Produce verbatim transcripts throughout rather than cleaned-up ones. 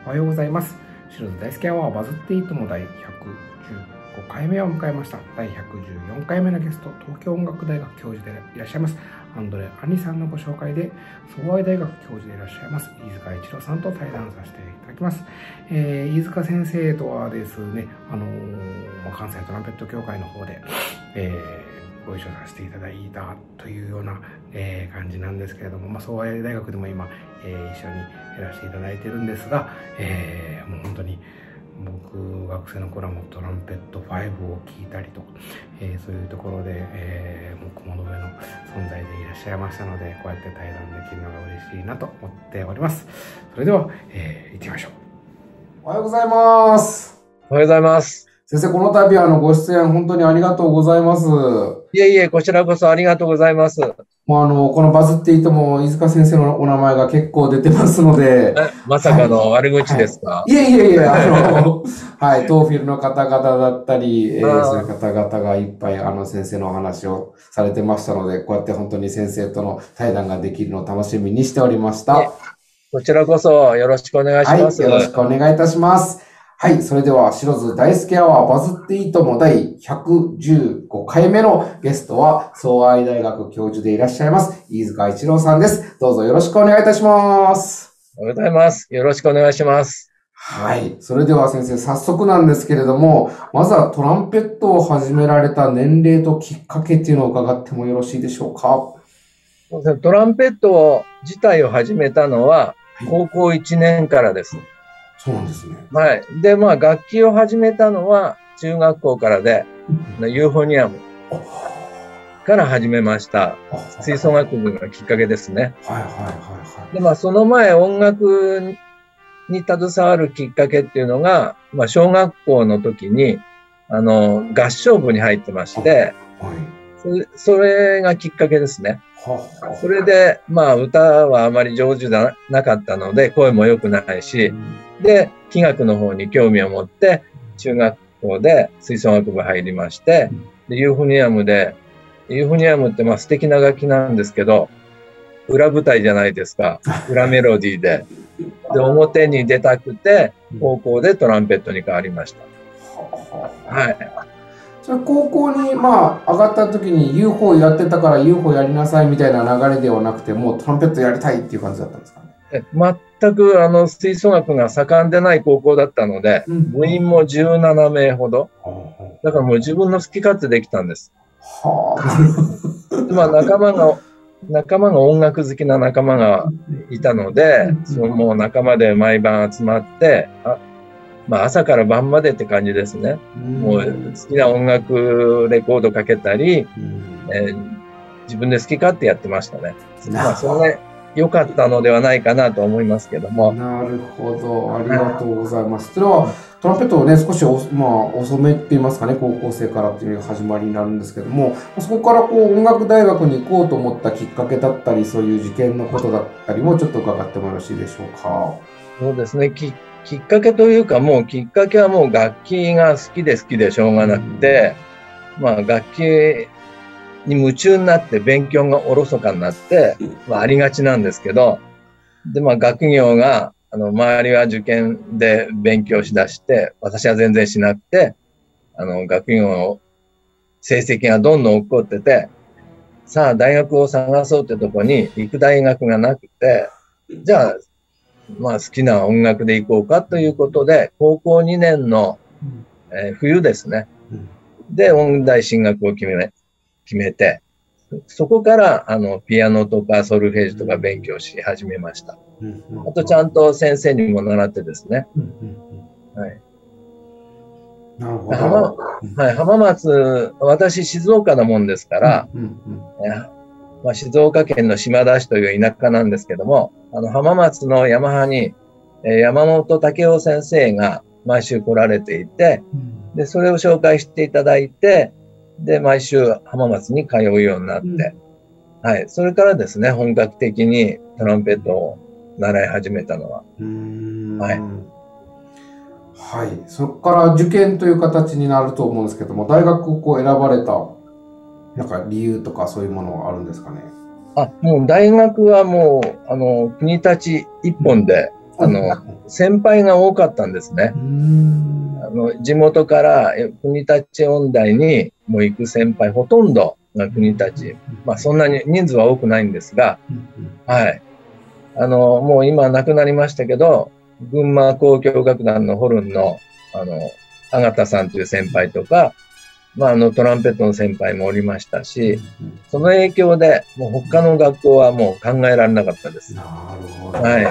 おはようございます。白津大輔アワーバズっていいともだいひゃくじゅうごかいめを迎えました。だいひゃくじゅうよんかいめのゲスト、東京音楽大学教授でいらっしゃいますアンドレ・アニさんのご紹介で、相愛大学教授でいらっしゃいます飯塚一郎さんと対談させていただきます。えー、飯塚先生とはですね、あのー、関西トランペット協会の方で、えーご一緒させていただいたというような、えー、感じなんですけれども、まあ、相愛大学でも今、えー、一緒にやらせていただいてるんですが、えー、もう本当に僕学生の頃はもうトランペットファイブを聴いたりとか、えー、そういうところで、えー、もう雲の上の存在でいらっしゃいましたので、こうやって対談できるのが嬉しいなと思っております。それでは、えー、行ってみましょう。おはようございます。 おはようございます。 先生、この度あのご出演本当にありがとうございます。 いえいえ、こちらこそありがとうございます。 もうあの、このバズっていても、飯塚先生のお名前が結構出てますので。 まさかの悪口ですか？ はい、いえいえいえ、あの、はい、トーフィルの方々だったり、えー、そういう方々がいっぱいあの先生のお話をされてましたので、こうやって本当に先生との対談ができるのを楽しみにしておりました。 こちらこそよろしくお願いします。 はい、よろしくお願いいたします。はい。それでは、白津大輔アワーバズっていいともだいひゃくじゅうごかいめのゲストは、相愛大学教授でいらっしゃいます、飯塚一郎さんです。どうぞよろしくお願いいたします。 おはようございます。よろしくお願いします。 はい。それでは先生、早速なんですけれども、まずはトランペットを始められた年齢ときっかけっていうのを伺ってもよろしいでしょうか。 そうですね、トランペット自体を始めたのは、高校いちねんからです。 そうなんですね。 はい。で、まあ、楽器を始めたのは中学校からで、うん、ユーフォニアムから始めました。吹奏楽部がきっかけですね。 はいはいはいはい。 で、まあ、その前、音楽に携わるきっかけっていうのが、まあ、小学校の時に、あの、合唱部に入ってまして、はい、それ、それがきっかけですね。それで、まあ、歌はあまり上手じゃなかったので、声も良くないし、で、器楽の方に興味を持って、中学校で吹奏楽部入りまして、で、ユーフォニアムで、ユーフォニアムってまあ素敵な楽器なんですけど、裏舞台じゃないですか。裏メロディーで。で、表に出たくて、高校でトランペットに変わりました。はい。 それ高校にまあ上がった時に ユーフォー やってたから ユーフォー やりなさいみたいな流れではなくて、もうトランペットやりたいっていう感じだったんですかね。 全くあの吹奏楽が盛んでない高校だったので、うん、部員もじゅうななめいほど。だからもう自分の好き勝手できたんです。はあ、まあ仲間が、仲間が音楽好きな仲間がいたので、そのもう仲間で毎晩集まって、あまあ朝から晩までって感じですね。もう好きな音楽レコードかけたり、えー、自分で好き勝手やってましたね。まあそれが良かったのではないかなと思いますけども。 なるほど。ありがとうございます。それはトランペットをね、少しお、まあ、遅めって言いますかね、高校生からっていうのが始まりになるんですけども、そこからこう音楽大学に行こうと思ったきっかけだったり、そういう受験のことだったりもちょっと伺ってもよろしいでしょうか。 そうですね。ききっかけというか、もうきっかけはもう楽器が好きで好きでしょうがなくて、うん、まあ楽器に夢中になって勉強がおろそかになって、まあありがちなんですけど、でまあ学業が、あの周りは受験で勉強しだして、私は全然しなくて、あの学業の成績がどんどん落っこってて、さあ大学を探そうってとこに行く大学がなくて、じゃあ、まあ好きな音楽で行こうかということで、高校にねんの、えー、冬ですね。で、音大進学を決め、決めて、そこから、あの、ピアノとかソルフェージュとか勉強し始めました。あと、ちゃんと先生にも習ってですね。はい。 なるほど。 浜、はい、浜松、私、静岡なもんですから、まあ、静岡県の島田市という田舎なんですけども、あの、浜松のヤマハに、えー、山本武雄先生が毎週来られていて、で、それを紹介していただいて、で、毎週浜松に通うようになって、うん、はい。それからですね、本格的にトランペットを習い始めたのは。 うーんはい。 はい。そこから受験という形になると思うんですけども、大学をこう選ばれた、なんか理由とかそういうものはあるんですかね。 あ、もう大学はもう、あの、国立一本であの、先輩が多かったんですね。あの地元から国立音大にもう行く先輩、ほとんどが国立。まあそんなに人数は多くないんですが、はい。あの、もう今亡くなりましたけど、群馬交響楽団のホルンの、あの、阿形さんという先輩とか、まああのトランペットの先輩もおりましたし、その影響でもう他の学校はもう考えられなかったです。 なるほど。 はい。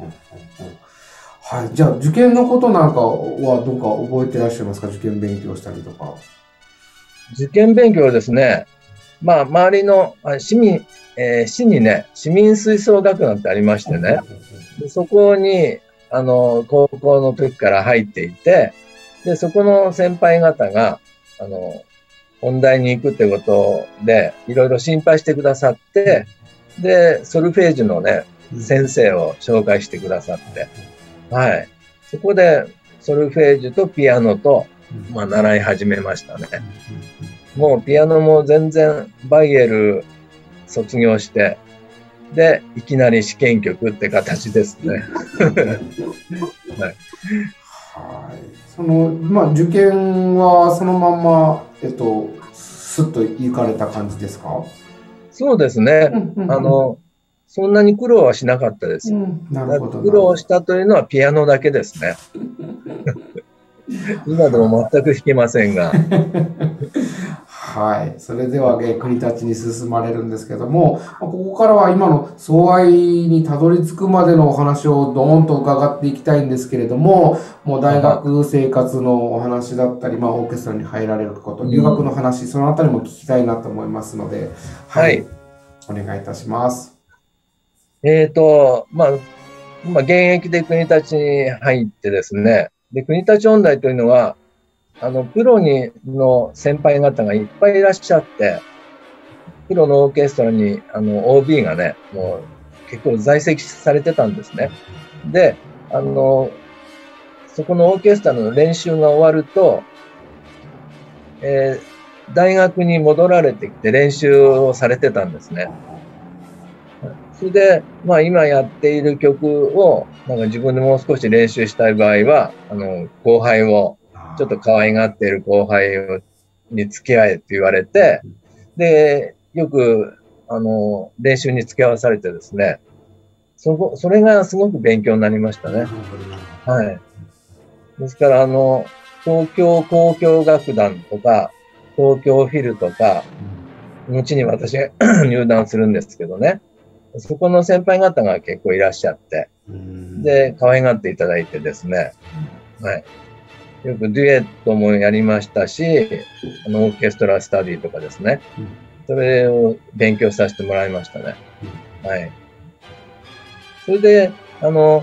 はい。じゃあ、受験のことなんかはどうか覚えてらっしゃいますか？受験勉強したりとか。 受験勉強はですね、まあ、周りのあ市民、えー市にね、市民吹奏楽団ってありましてね、でそこに、あの、高校の時から入っていて、で、そこの先輩方が、あの、音大に行くってことで、いろいろ心配してくださって、で、ソルフェージュのね、先生を紹介してくださって、はい。そこで、ソルフェージュとピアノと、まあ、習い始めましたね。もうピアノも全然バイエル卒業して、で、いきなり試験曲って形ですね。はい。 はい。その、まあ、受験はそのまんま、えっと、すっと行かれた感じですか？ そうですね。 うんうんうんあの、そんなに苦労はしなかったです。 うん、なるほど。 苦労したというのはピアノだけですね。今でも全く弾けませんが。 はい。それでは、えー国立に進まれるんですけども、まあここからは今の相愛にたどり着くまでのお話をドーンと伺っていきたいんですけれども、もう大学生活のお話だったり、まあ、オーケストラに入られること、留学の話、そのあたりも聞きたいなと思いますので、はい。 はいお願いいたします。 えっと、まあ、今現役で国立に入ってですね、で、国立音大というのは、あの、プロにの先輩方がいっぱいいらっしゃって、プロのオーケストラに、あの、オービー がね、もう結構在籍されてたんですね。で、あの、そこのオーケストラの練習が終わると、えー大学に戻られてきて練習をされてたんですね。それで、まあ今やっている曲を、なんか自分でもう少し練習したい場合は、あの、後輩を、ちょっと可愛がっている後輩をに付き合えって言われて、で、よく、あの、練習に付き合わされてですね、そこ、それがすごく勉強になりましたね。はい。ですから、あの、東京交響楽団とか、東京フィルとか、後に私が入団するんですけどね、そこの先輩方が結構いらっしゃって、で、可愛がっていただいてですね、はい。よくデュエットもやりましたし、あの、オーケストラスタディとかですね、それを勉強させてもらいましたね。はい。それで、あの、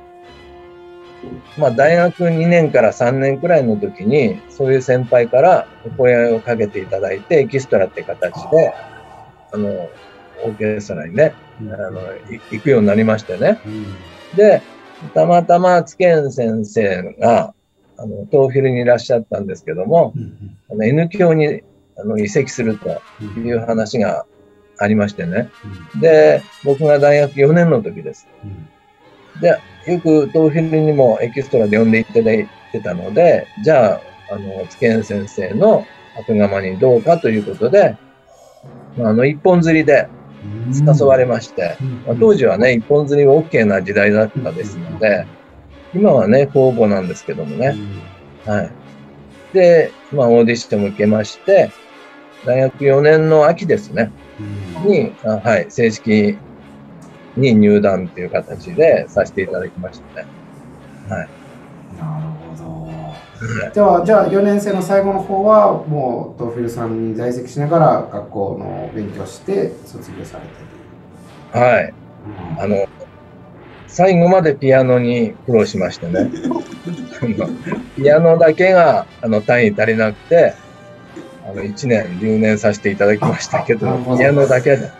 まあ、大学にねんからさんねんくらいの時に、そういう先輩からお声をかけていただいて、エキストラって形で、あの、オーケストラにね、あの、行くようになりましてね。で、たまたまツケン先生が、あの、東フィルにいらっしゃったんですけども、あの N 響にあの移籍するという話がありましてね。で、僕が大学よねんの時です。で、よく東フィルにもエキストラで呼んでいただいてたので、じゃあ、あの、ツケン先生の後釜にどうかということで、まあ、あの、一本釣りで誘われまして、まあ、当時はね、一本釣りは OK な時代だったですので、今はね、公募なんですけどもね。はい。で、まあ、オーディションも受けまして、大学よねんの秋ですね、に、あはい、正式に入団という形でさせていただきましたね。はい。 なるほど。では、じゃあよねん生の最後の方は、もう、東フィルさんに在籍しながら学校の勉強して卒業されている。 はい。うん、あの、最後までピアノに苦労しましてね。ピアノだけが、あの、単位足りなくて、あの、いちねん留年させていただきましたけど、どピアノだけで。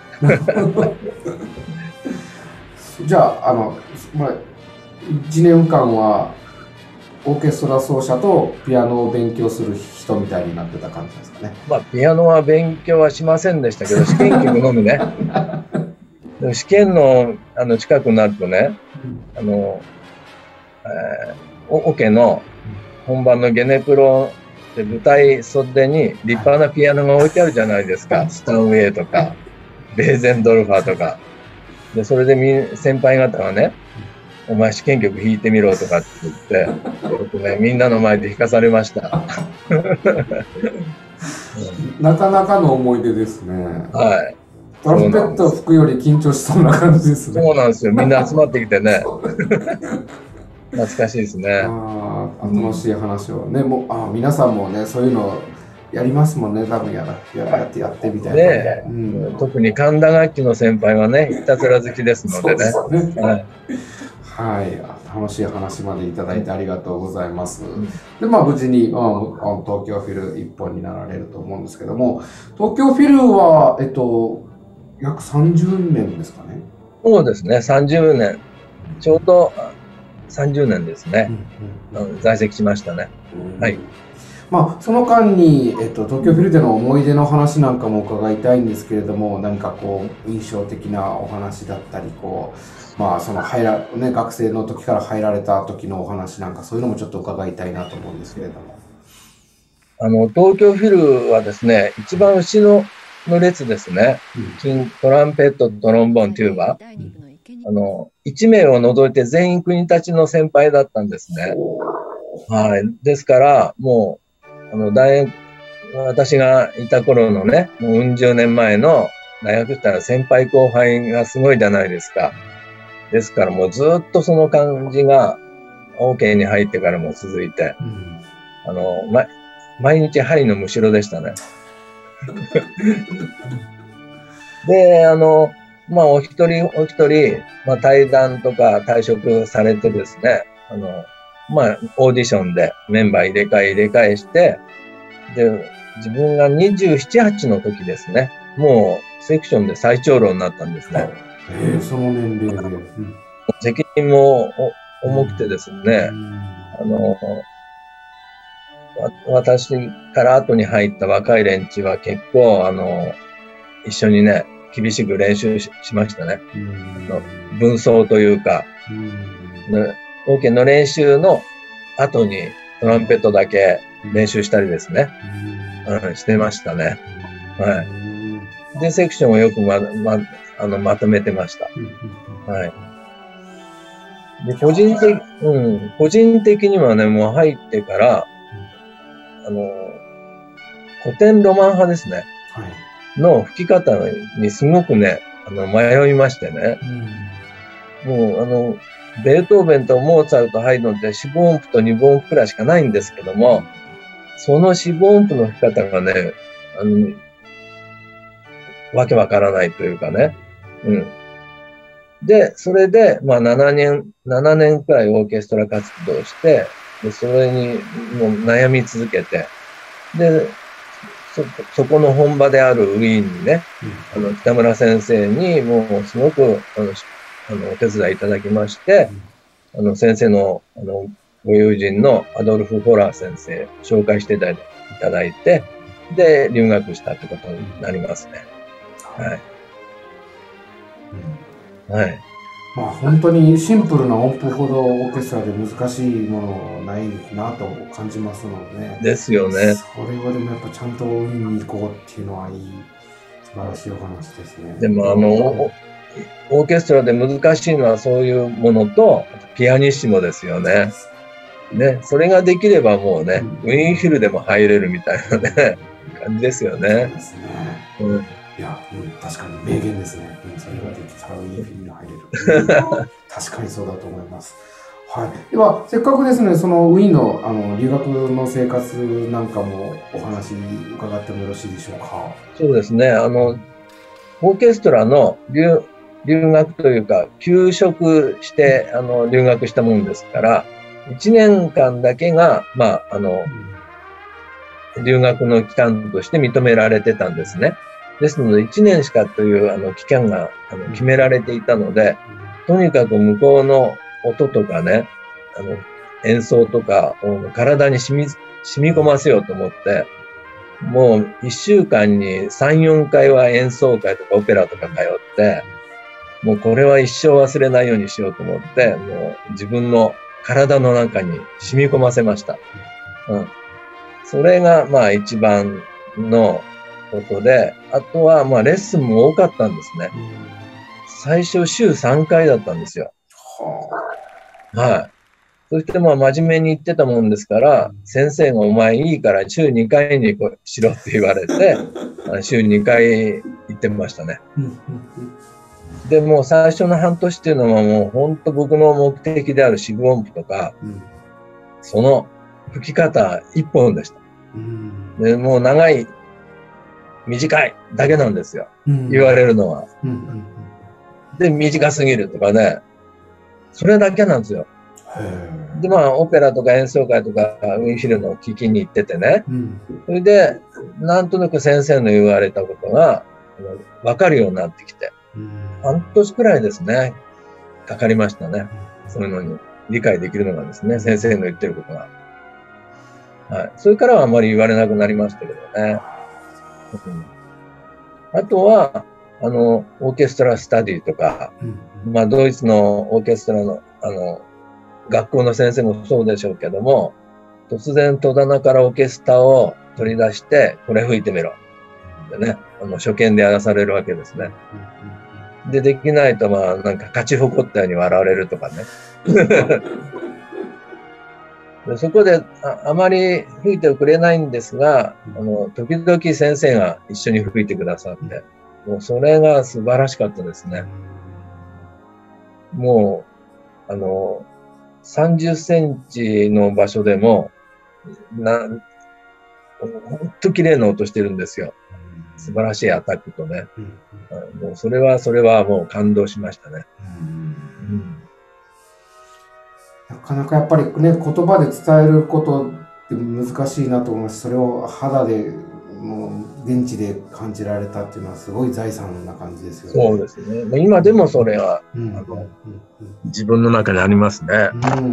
じゃあ、あの、まあ、いちねんかんは、オーケストラ奏者とピアノを勉強する人みたいになってた感じですかね。 まあ、ピアノは勉強はしませんでしたけど、試験曲のみね。でも試験のあの近くになるとね、 あの、えー、オケの本番のゲネプロで舞台袖に立派なピアノが置いてあるじゃないですか。スタンウェイとか、ベーゼンドルファーとか。で、それでみ先輩方がね、お前試験曲弾いてみろとかって言って、僕ね、みんなの前で弾かされました。 なかなかの思い出ですね。 はい。 トランペットを吹くより緊張しそうな感じですね。 そうなんですよ。みんな集まってきてね。懐かしいですね。 ああ、楽しい話をね、もう、あ、皆さんもね、そういうのやりますもんね、多分やら、やらやってやってみたいな。 ね、うん、特に神田楽器の先輩はね、いたずら好きですのでね。 そうですね。 はい。 はい、楽しい話までいただいてありがとうございます。うん、で、まあ、無事に、うん、東京フィル一本になられると思うんですけども、東京フィルは、えっと、約さんじゅうねんですかね。 そうですね、さんじゅうねん。ちょうどさんじゅうねんですね。うんうんうん、在籍しましたね。うん、はい。 まあ、その間に、えっと、東京フィルでの思い出の話なんかも伺いたいんですけれども、何かこう、印象的なお話だったり、こう、まあ、その入ら、ね、学生の時から入られた時のお話なんか、そういうのもちょっと伺いたいなと思うんですけれども。 あの、東京フィルはですね、一番後ろの列ですね。うん、トランペット、トロンボーン、テューバ。あの、いち名を除いて全員国立の先輩だったんですね。はい。ですから、もう、あの、大学、私がいた頃のね、もううん十年前の大学ったら先輩後輩がすごいじゃないですか。ですからもうずっとその感じが OK に入ってからも続いて、うん、あの、ま、毎日針のむしろでしたね。で、あの、まあ、お一人お一人、まあ、退団とか退職されてですね、あの、まあ、オーディションでメンバー入れ替え入れ替えして、で、自分がにじゅうなな、はちの時ですね、もうセクションで最長老になったんですね。 えー、その年齢で。うん、 責任も重くてですね、あの、私から後に入った若い連中は結構、あの、一緒にね、厳しく練習 し, しましたね。あの分奏というか、オーケーの練習の後にトランペットだけ練習したりですね、うん、してましたね。はい。で、セクションをよくま、ま、あの、まとめてました。はい。で、個人的、うん、個人的にはね、もう入ってから、あの、古典ロマン派ですね。はい。の吹き方にすごくね、あの、迷いましてね。うん、もう、あの、ベートーベンとモーツァルト、ハイドンって四分音符と二分音符くらいしかないんですけども、その四分音符の吹き方がね、あの、わけわからないというかね。うん。で、それで、まあ、ななねん、ななねんくらいオーケストラ活動して、でそれにもう悩み続けて、で、そ、そこの本場であるウィーンにね、うん、あの、北村先生にもうすごく、あの、あのお手伝いいただきまして、うん、あの、先生の、あの、ご友人のアドルフ・フォラー先生、紹介していただいて、で、留学したってことになりますね。はい。うん、はい。 まあ本当にシンプルな音符ほどオーケストラで難しいものないなと感じますのでね。 ですよね。 それはでもやっぱちゃんとウィーンに行こうっていうのはいい、素晴らしいお話ですね。 でもあの、オーケストラで難しいのはそういうものと、ピアニッシモですよね。ね、それができればもうね、うん、ウィーンフィルでも入れるみたいなね、感じですよね。そうですね。うん、 いや、うん、確かに名言ですね。うん、それができたらウィーンフィルに入れる。うん、確かにそうだと思います。はい。では、せっかくですね、そのウィーンの、あの留学の生活なんかもお話伺ってもよろしいでしょうか。 そうですね。あの、オーケストラの留、留学というか、休職して、あの、留学したもんですから、いちねんかんだけが、まあ、あの、うん、留学の期間として認められてたんですね。ですので、いちねんしかというあの期間があの決められていたので、とにかく向こうの音とかね、あの演奏とかを体に染み、染み込ませようと思って、もういっしゅうかんにさん、よんかいは演奏会とかオペラとか通って、 もうこれは一生忘れないようにしようと思って、もう自分の体の中に染み込ませました。うん。それがまあ一番のことで、あとはまあレッスンも多かったんですね。最初週さんかいだったんですよ。はい。そしてまあ真面目に言ってたもんですから、先生がお前いいから週にかいにしろって言われて、週にかい行ってましたね。でもう最初の半年っていうのはもう本当僕の目的である四分音符とか、その吹き方一本でした。でもう長い、短いだけなんですよ。言われるのは。で、短すぎるとかね。それだけなんですよ。で、まあ、オペラとか演奏会とか、ウィンフィルの聞きに行っててね。それで、なんとなく先生の言われたことが、わかるようになってきて。半年くらいですね。かかりましたね。そういうのに理解できるのがですね、先生の言ってることが。はい。それからはあまり言われなくなりましたけどね。うん、あとは、あの、オーケストラスタディとか、うん、まあ、ドイツのオーケストラの、あの、学校の先生もそうでしょうけども、突然戸棚からオーケストラを取り出して、これ吹いてみろ。でね、あの、初見でやらされるわけですね。で、できないと、まあ、なんか勝ち誇ったように笑われるとかね。でそこであ、あまり吹いてくれないんですが、あの、時々先生が一緒に吹いてくださって、もうそれが素晴らしかったですね。もう、あの、さんじゅっセンチの場所でも、な、ほんと綺麗な音してるんですよ。素晴らしいアタックとね。もうそれは、それはもう感動しましたね。うんなかなかやっぱりね、言葉で伝えることって難しいなと思います。それを肌で、もう現地で感じられたっていうのはすごい財産な感じですよね。 そうですね。今でもそれは、うん、あの、うん、自分の中にありますね。うんうん、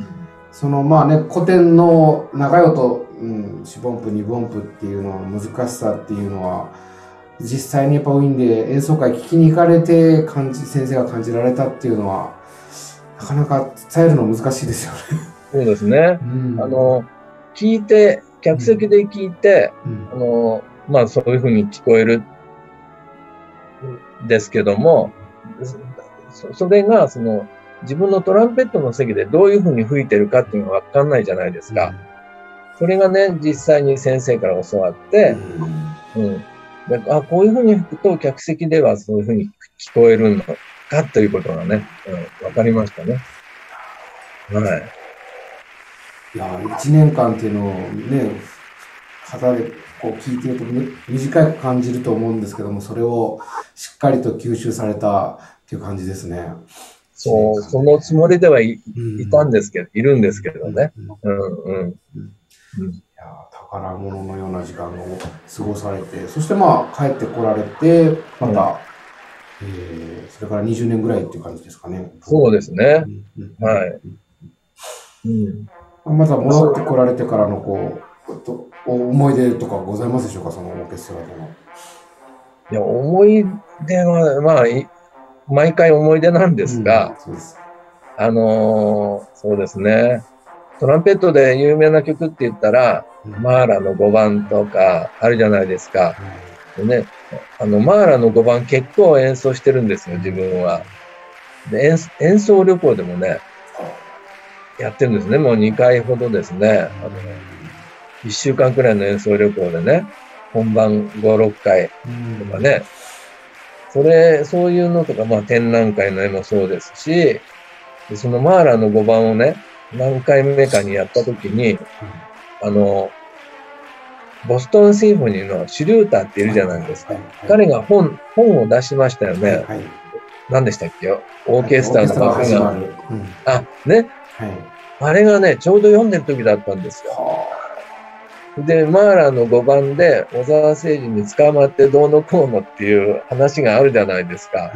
そのまあね、古典の長い音、うん、四分音符、二分音符っていうのは難しさっていうのは、実際にやっぱウィーンで演奏会聞きに行かれて感じ、先生が感じられたっていうのは、なかなか伝えるの難しいですよね。 そうですね。うん、あの、聞いて、客席で聞いて、うん、あの、まあそういうふうに聞こえるんですけども、そ, それが、その、自分のトランペットの席でどういうふうに吹いてるかっていうのがわかんないじゃないですか。うん、それがね、実際に先生から教わって、うん、うん、であ、こういうふうに吹くと客席ではそういうふうに聞こえるのかということがね、うん、分かりましたね。はい。 いや、一年間っていうのをね、肌でこう聞いていると、ね、短く感じると思うんですけども、それをしっかりと吸収されたっていう感じですね。 そう、そのつもりではい、うん、いたんですけど、いるんですけどね。うんうん。いや、宝物のような時間を過ごされて、そしてまあ帰ってこられて、また、うんえー、それからにじゅうねんぐらいっていう感じですかね。 そうですね。うんうん、はい。 うん、また戻ってこられてからのこう、思い出とかございますでしょうか、そのオーケストラでの。 いや、思い出は、まあ、毎回思い出なんですが、うん、そうです。あのー、そうですね。トランペットで有名な曲って言ったら、うん、マーラのごばんとかあるじゃないですか。うん、でね、あの、マーラのごばん結構演奏してるんですよ、自分は。で、演、演奏旅行でもね、やってるんですね。もうにかいほどですね。あの、いっしゅうかんくらいの演奏旅行でね、本番ご、ろっかいとかね。それ、そういうのとか、まあ展覧会の絵もそうですし、でそのマーラのごばんをね、何回目かにやったときに、あの、ボストンシンフォニーのシュリューターっているじゃないですか。彼が本、本を出しましたよね。はい、何でしたっけよオーケストラの幕が。うん、あ、ね、はい。あれがね、ちょうど読んでる時だったんですよ。で、マーラのごばんで小沢誠二に捕まってどうのこうのっていう話があるじゃないですか。はい、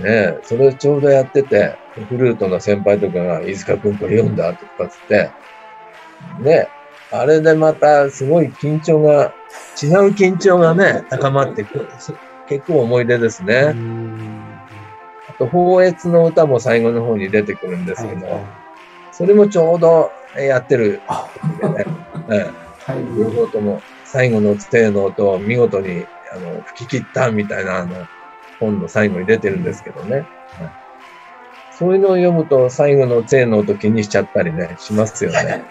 ねそれをちょうどやってて、フルートの先輩とかが、飯塚君これ読んだとかつって、ねあれでまたすごい緊張が、違う緊張がね、高まってくる。結構思い出ですね。 あと、宝越の歌も最後の方に出てくるんですけど、 はいはい、 それもちょうどやってる時でね、 はい、 両方とも最後の聖の音を見事にあの吹き切ったみたいなあの本の最後に出てるんですけどね。はい、そういうのを読むと最後の聖の音気にしちゃったりね、しますよね。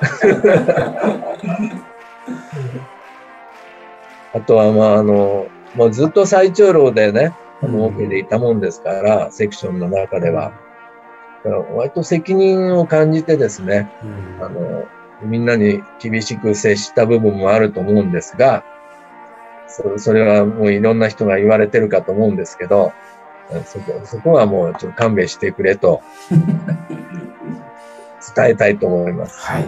あとは、まあ、あの、もうずっと最長老でね、あの、オケでいたもんですから、セクションの中では。だから割と責任を感じてですね、あの、みんなに厳しく接した部分もあると思うんですが、そそれはもういろんな人が言われてるかと思うんですけど、そこ、そこはもうちょっと勘弁してくれと伝えたいと思います。 はい。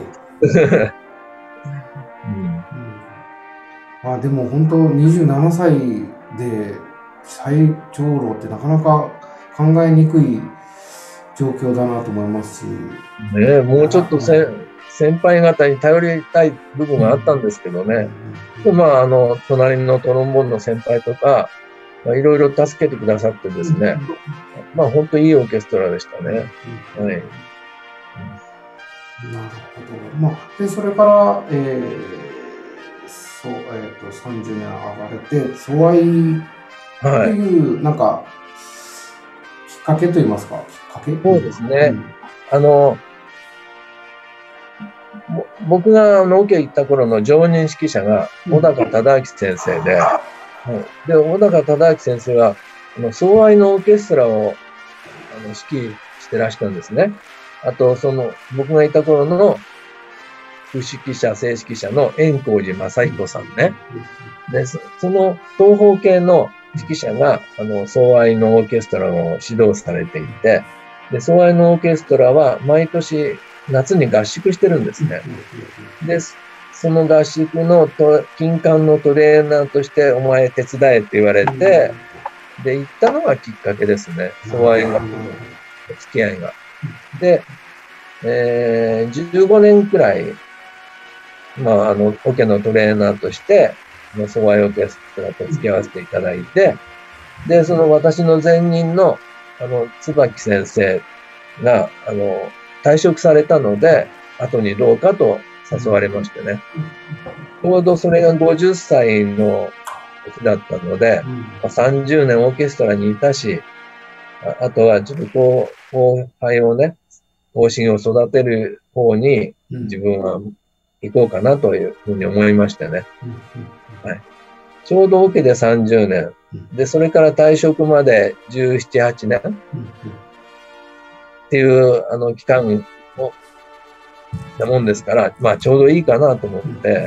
うん、 まあでも本当にじゅうななさいで最長老ってなかなか考えにくい状況だなと思いますし。 ねえ、もうちょっとせ先輩方に頼りたい部分があったんですけどね。でまあ、あの、隣のトロンボーンの先輩とか、まあ、いろいろ助けてくださってですね。まあ、本当にいいオーケストラでしたね。はい。 なるほど。まあ、で、それから、えー、そう、えっと、さんじゅうねん上がれて、疎愛という、はい、なんか、きっかけといいますか、きっかけそうですね。うん、あの、僕があのオケ行った頃の常任指揮者が小高忠明先生で、はい、で、小高忠明先生は、あの、相愛のオーケストラをあの指揮してらしたんですね。あと、その、僕がいた頃の副指揮者、正指揮者の円光寺正彦さんね。で、その東方系の指揮者が、あの、相愛のオーケストラを指導されていて、で、相愛のオーケストラは毎年夏に合宿してるんですね。で、その合宿のと金管のトレーナーとしてお前手伝えって言われて、で、行ったのがきっかけですね。相愛の付き合いが。で、えー、じゅうごねんくらい、まあ、あの、オケのトレーナーとして、相愛オーケストラと付き合わせていただいて、で、その私の前任の、あの、椿先生が、あの、退職されたので、後にどうかと誘われましてね。ちょうどそれがごじゅっさいの時だったので、まあ、さんじゅうねんオーケストラにいたし、あ, あとはちょっとこう、後輩をね、後進を育てる方に自分は行こうかなというふうに思いましてね。はい、ちょうどオケでさんじゅうねん。で、それから退職までじゅうなな、はちねんっていうあの期間を、なもんですから、まあちょうどいいかなと思って、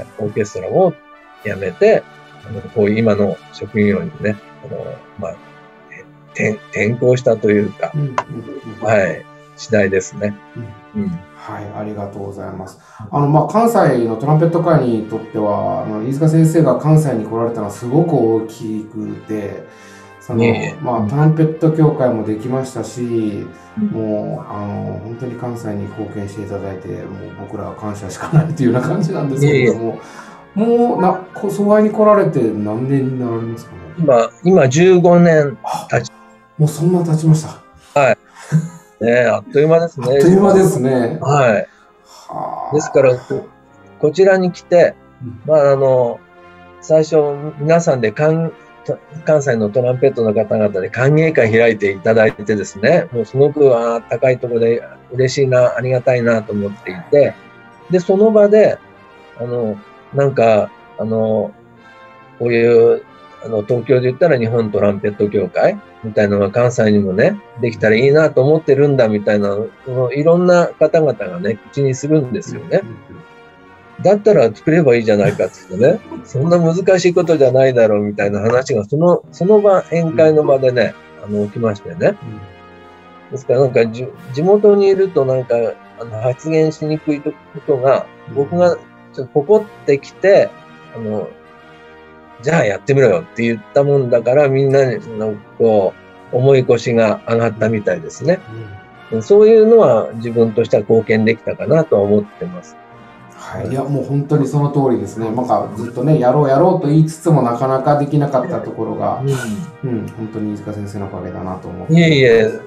オーケストラを辞めて、あのこういう今の職業にね、あのまあ、転、転校したというか、はい、次第ですね。 うんうん、はい、ありがとうございます。あの、まあ、関西のトランペット界にとっては、あの飯塚先生が関西に来られたのはすごく大きくて、その、ね、まあ、トランペット協会もできましたし、うん、もう、あの、本当に関西に貢献していただいて、もう僕らは感謝しかないというような感じなんですけれども、ね、もう、な、疎愛に来られて何年になられますかね。 今、今じゅうごねん経ち。 もうそんな経ちました。 はい。ね、あっという間ですね。 あっという間ですね。 はい。はですからこ、こちらに来て、まあ、あの、最初、皆さんで関、関西のトランペットの方々で歓迎会開いていただいてですね、もうすごくあ高いところで嬉しいな、ありがたいなと思っていて、で、その場で、あの、なんか、あの、こういう、あの、東京で言ったら日本トランペット協会みたいなのが関西にもね、できたらいいなと思ってるんだみたいな、そのいろんな方々がね、口にするんですよね。だったら作ればいいじゃないかって言ってね、そんな難しいことじゃないだろうみたいな話が、その、その場、宴会の場でね、あの、起きましてね。ですからなんかじ、地元にいるとなんか、あの、発言しにくいことが、僕がちょっとポコってきて、あの、じゃあやってみろよって言ったもんだから、みんなに、こう、思い越しが上がったみたいですね。うん、そういうのは自分としては貢献できたかなとは思ってます。 はい、いやもう本当にその通りですね。なんかずっとね、やろうやろうと言いつつもなかなかできなかったところが、うん、うん、本当に飯塚先生のおかげだなと思って。 いえいえ、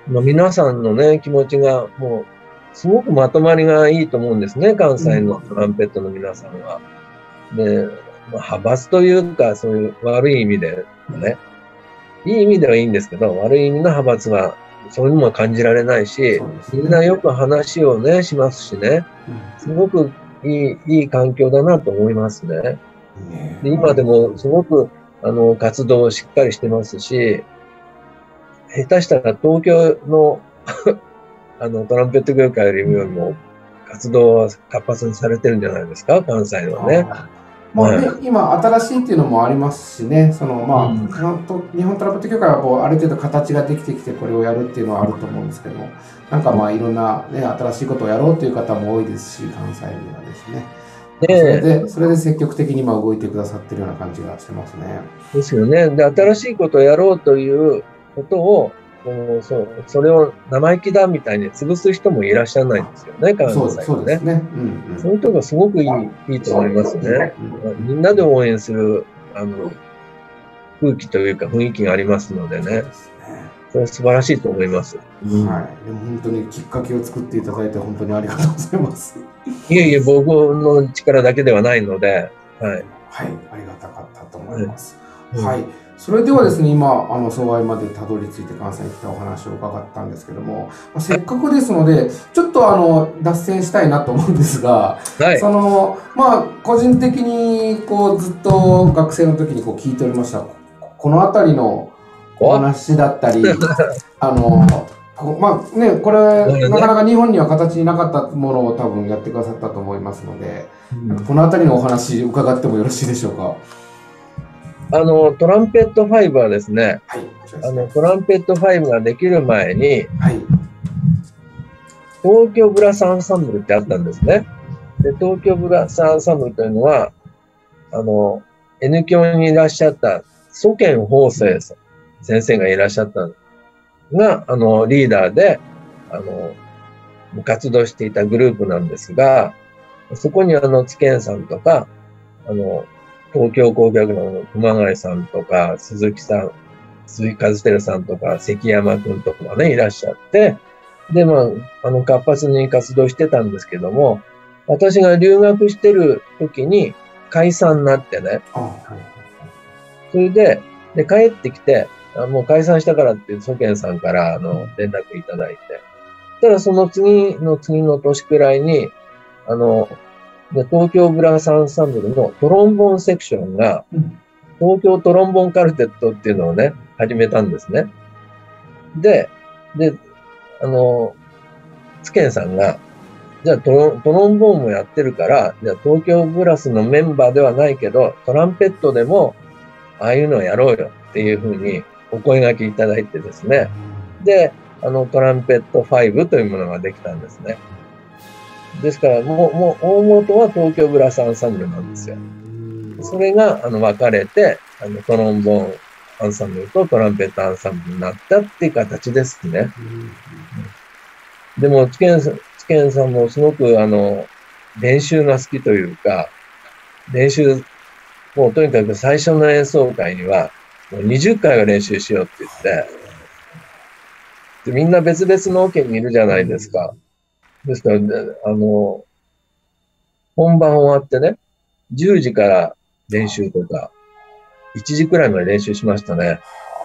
まあ、皆さんのね、気持ちがもう、すごくまとまりがいいと思うんですね、関西のトランペットの皆さんは。で、まあ、派閥というか、そういう悪い意味でね、いい意味ではいいんですけど、悪い意味の派閥は、そういうのも感じられないし、ね、みんなよく話をね、しますしね、すごくいい、いい環境だなと思いますね。で今でもすごく、あの、活動をしっかりしてますし、下手したら東京のあの、トランペット業界よりも活動は活発にされてるんじゃないですか、関西のね。 まあね、はい、今、新しいっていうのもありますしね、そのまあ、うん、日本トランペット協会はこうある程度形ができてきて、これをやるっていうのはあると思うんですけども、なんかまあ、いろんな、ね、新しいことをやろうという方も多いですし、関西にはですね。それで、それで積極的に今動いてくださってるような感じがしてますね。 ですよね。で、新しいことをやろうということを、そう、それを生意気だみたいに潰す人もいらっしゃらないんですよね、関西はね。 そうですね。うんうん、 そういう人がすごくいい、いいと思いますね。うん、みんなで応援する、あの、空気というか雰囲気がありますのでね。それは素晴らしいと思います。 うん、はい。でも本当にきっかけを作っていただいて本当にありがとうございます。 いえいえ、僕の力だけではないので、はい。 はい、ありがたかったと思います。はい。はい、それではですね、今、あの、総愛までたどり着いて関西に来たお話を伺ったんですけども、まあ、せっかくですので、ちょっとあの、脱線したいなと思うんですが、はい、その、まあ、個人的に、こう、ずっと学生の時にこう聞いておりました、このあたりのお話だったり、あの、まあね、これ、なかなか日本には形になかったものを多分やってくださったと思いますので、うん、このあたりのお話伺ってもよろしいでしょうか。 あの、トランペットファイブはですね、はい、あの、トランペットファイブができる前に、はい、東京ブラスアンサンブルってあったんですね。で、東京ブラスアンサンブルというのは、あの、N 響にいらっしゃった曽見芳生先生がいらっしゃったのが、あの、リーダーで、あの、活動していたグループなんですが、そこにあの、つけんさんとか、あの、東京交響楽の熊谷さんとか、鈴木さん、鈴木和輝さんとか、関山くんとかね、いらっしゃって、で、まあ、あの、活発に活動してたんですけども、私が留学してる時に解散になってね、それで、で、帰ってきて、もう解散したからって曽見さんからあの連絡いただいて、ただその次の次の年くらいに、あの、東京ブラスアンサンブルのトロンボーンセクションが、東京トロンボーンカルテットっていうのをね、始めたんですね。で、で、あの、つけんさんが、じゃあトロ、トロンボーンもやってるから、じゃあ東京ブラスのメンバーではないけど、トランペットでも、ああいうのをやろうよっていうふうにお声掛けいただいてですね。で、あの、トランペットファイブというものができたんですね。ですから、もう、もう、大元は東京ブラスアンサンブルなんですよ。それが、あの、分かれて、あの、トロンボーンアンサンブルとトランペットアンサンブルになったっていう形ですね。でも、つけんさん、つけんさんもすごく、あの、練習が好きというか、練習、もうとにかく最初の演奏会には、もうにじゅっかいは練習しようって言って、でみんな別々のオケにいるじゃないですか。ですから、ね、あの、本番終わってね、じゅうじから練習とか、いちじくらいまで練習しましたね。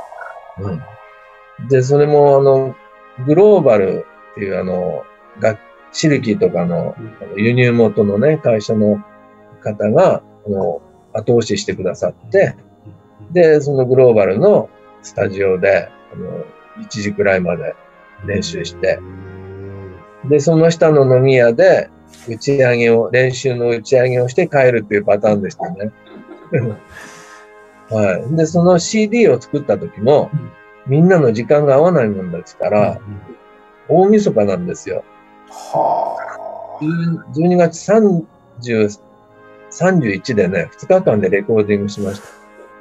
うん。で、それも、あの、グローバルっていう、あの、楽シルキーとかの輸入元のね、会社の方が、あの、後押ししてくださって、で、そのグローバルのスタジオで、あの、いちじくらいまで練習して、で、その下の飲み屋で打ち上げを、練習の打ち上げをして帰るっていうパターンでしたね。はい。で、その シーディー を作った時も、みんなの時間が合わないもんですから、大晦日なんですよ。はあ。じゅうにがつさんじゅう、さんじゅういちでね、ふつかかんでレコーディングしました。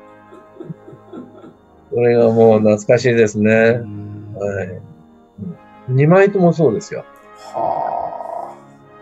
それがもう懐かしいですね。はい。にまいともそうですよ。は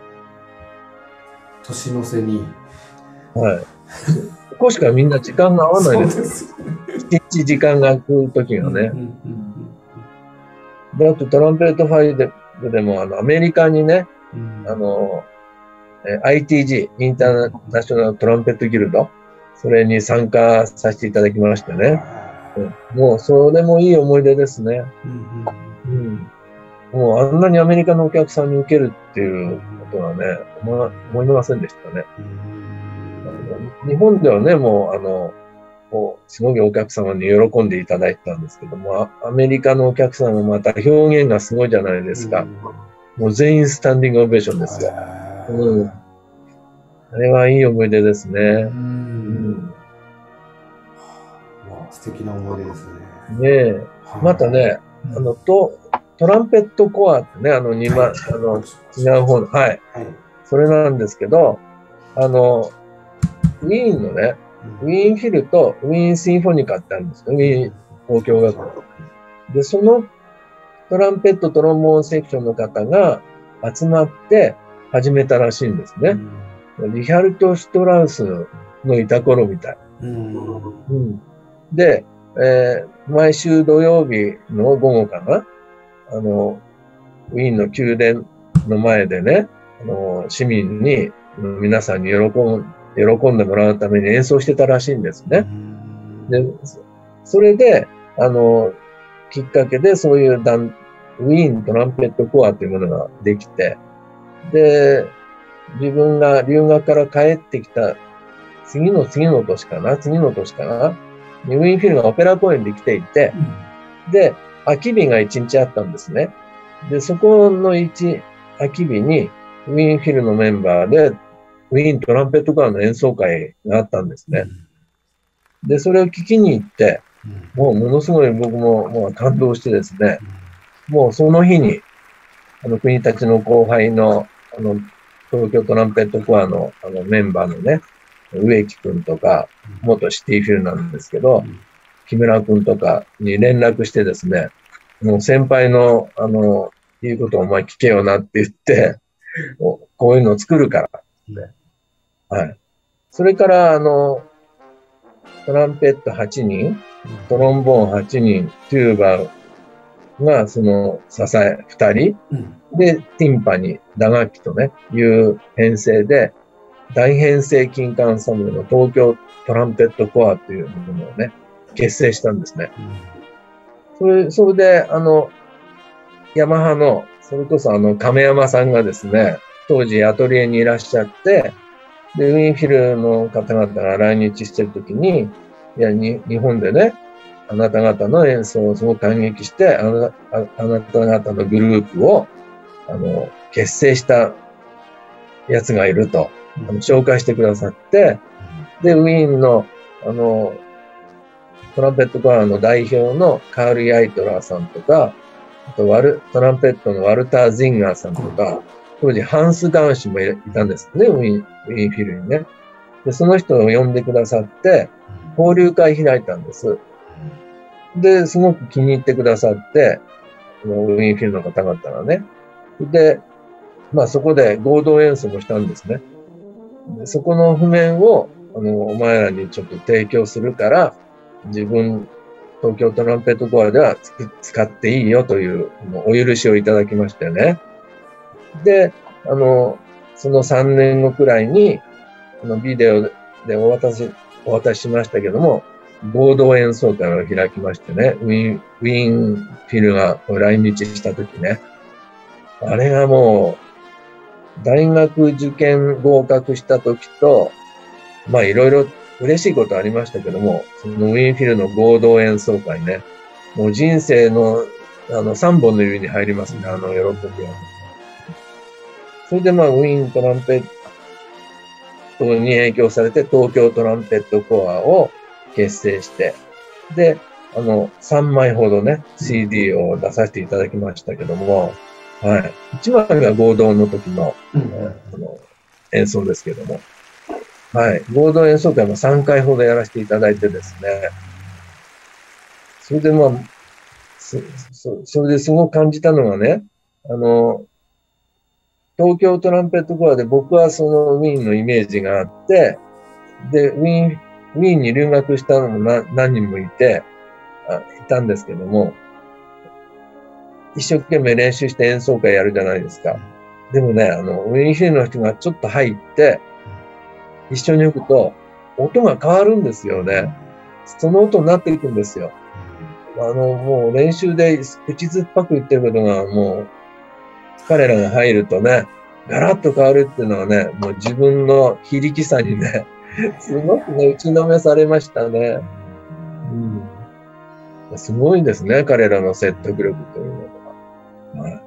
あ。年の瀬に。 はい。ここしかみんな時間が合わないです。一日時間が空く時がね。 で、あとトランペットファイブでも、あの、アメリカにね、 うん、 あの、え アイティージー、インターナショナルトランペットギルド、それに参加させていただきましてね。もう、それもいい思い出ですね。 うんうん、もう、あんなにアメリカのお客さんに受けるっていうことはね、思思いませんでしたね。日本ではね、もう、あの、こうすごいお客様に喜んでいただいたんですけども、アメリカのお客様もまた表現がすごいじゃないですか。もう全員スタンディングオベーションですよ。うん。あれはいい思い出ですね。うん。 素敵な思い出ですね。 ねえ。またね、あの、ト、トランペットコアってね、あの、にま、あの、違う方の、はい。それなんですけど、あの、ウィーンのね、ウィーンフィルとウィーンシンフォニカってあるんですよ。ウィーン交響楽団。で、そのトランペット、トロンボーンセクションの方が集まって始めたらしいんですね。リヒャルト・シュトラウスのいた頃みたい。うんうん、で、えー、毎週土曜日の午後かな、あの、ウィーンの宮殿の前でね、あの市民に、皆さんに喜ん喜んでもらうために演奏してたらしいんですね。で、それで、あの、きっかけでそういうダンウィーントランペットコアというものができて、で、自分が留学から帰ってきた次の次の年かな、次の年かな、ウィーンフィルがオペラ公演で来ていて、で、空き日が一日あったんですね。で、そこの一空き日に、ウィーンフィルのメンバーで、ウィーントランペットコアの演奏会があったんですね。で、それを聞きに行って、もうものすごい僕ももう感動してですね、もうその日に、あの、国立の後輩の、あの、東京トランペットコアのあのメンバーのね、植木くんとか、元シティフィルなんですけど、木村くんとかに連絡してですね、もう先輩の、あの、言うことをお前聞けよなって言って、こういうのを作るからって。はい。それから、あの、トランペットはちにん、トロンボーンはちにん、チューバーがその支えふたり、で、ティンパニー、打楽器とね、いう編成で、大編成金管アンサンブルの東京トランペットコアというものをね、結成したんですね。それ、それで、あの、ヤマハの、それこそあの、亀山さんがですね、当時アトリエにいらっしゃって、で、ウィーンフィルの方々が来日してるときに、いやに、日本でね、あなた方の演奏をすごく感激して、あなああなた方のグループを、あの、結成したやつがいると、あの紹介してくださって、で、ウィーンの、あの、トランペットコアの代表のカール・ヤイトラーさんとか、あとワル、トランペットのワルター・ジンガーさんとか、当時ハンス・ガンシュもいたんですね、ウィーン、ウィーンフィルにね。で、その人を呼んでくださって、交流会開いたんです。で、すごく気に入ってくださって、ウィーンフィルの方々がね。で、まあそこで合同演奏もしたんですね。でそこの譜面を、あの、お前らにちょっと提供するから、自分、東京トランペットコアでは使っていいよというお許しをいただきましてね。で、あの、そのさんねんごくらいに、あの、ビデオでお渡し、お渡ししましたけども、合同演奏会を開きましてね、ウィーン、ウィーンフィルが来日したときね、あれがもう、大学受験合格したときと、まあいろいろ嬉しいことありましたけども、そのウィーンフィルの合同演奏会ね、もう人生のあのさんぼんの指に入りますね、あの喜びは。それでまあウィーントランペットに影響されて東京トランペットコアを結成して、で、あのさんまいほどね、シーディー を出させていただきましたけども、はい。いちまいが合同の時の、うん、あの演奏ですけども、はい。合同演奏会もさんかいほどやらせていただいてですね。それでまあ、そ, そ, それですごく感じたのがね、あの、東京トランペットコアで僕はそのウィーンのイメージがあって、で、ウィーン、ウィーンに留学したのも何人もいて、あいたんですけども、 一生懸命練習して演奏会やるじゃないですか。でもね、あの、ウィーンフィルの人がちょっと入って、一緒に吹くと、音が変わるんですよね。その音になっていくんですよ。あの、もう練習で口酸っぱく言ってることが、もう、彼らが入るとね、ガラッと変わるっていうのはね、もう自分の非力さにね、すごくね、打ちのめされましたね。うん、すごいですね、彼らの説得力というのは。はい、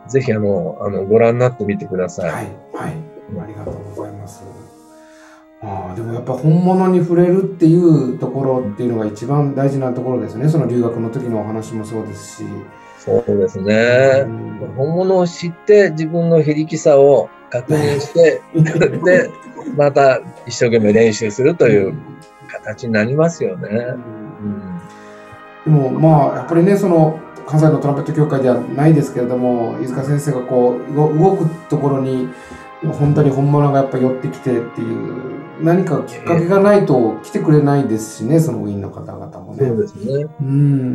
ぜひ、あの、あの、ご覧になってみてください。 はい、はい。ありがとうございます。ああ、でもやっぱ本物に触れるっていうところっていうのが一番大事なところですね。その留学の時のお話もそうですし。 そうですね。本物を知って自分の非力さを確認して、で、また一生懸命練習するという形になりますよね。 うん、でもまあやっぱりね、その関西のトランペット協会ではないですけれども、飯塚先生がこう動くところに本当に本物がやっぱ寄ってきてっていう何かきっかけがないと来てくれないですしね、そのウィーンの方々もね。 そうですね。 うん、